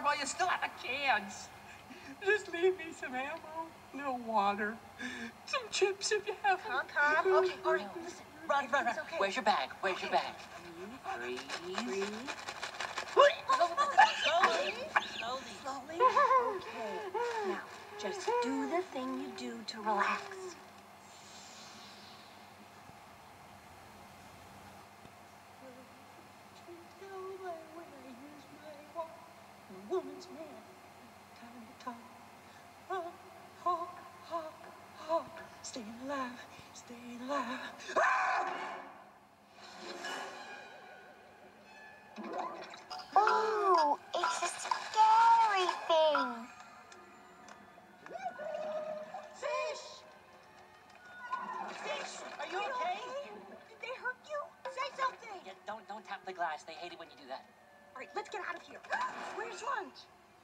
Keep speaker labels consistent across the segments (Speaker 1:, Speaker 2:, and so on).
Speaker 1: while you still have a chance. Just leave me some ammo, a little water, some chips if you have them.
Speaker 2: Calm. Okay, all right, listen.
Speaker 3: Run.
Speaker 2: It's okay.
Speaker 3: Where's your bag? Where's your bag?
Speaker 2: Breathe.
Speaker 3: Freeze.
Speaker 2: Slowly. Okay. Now, just do the thing you do to relax. Woman's man, time to talk. Hawk, staying alive.
Speaker 4: Ooh, it's a scary thing.
Speaker 3: Fish, are you okay?
Speaker 2: Did they hurt you? Say something.
Speaker 3: Yeah, don't tap the glass. They hate it when you do that.
Speaker 2: All right, let's get out of here. Where's lunch?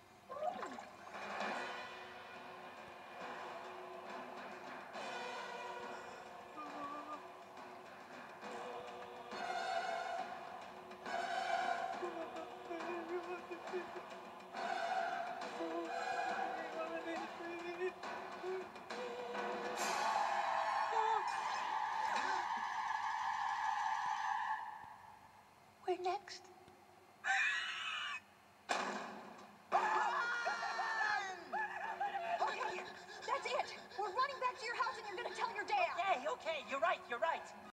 Speaker 3: We're next.
Speaker 2: Okay, that's it. We're running back to your house and you're gonna tell your dad.
Speaker 3: Okay, you're right.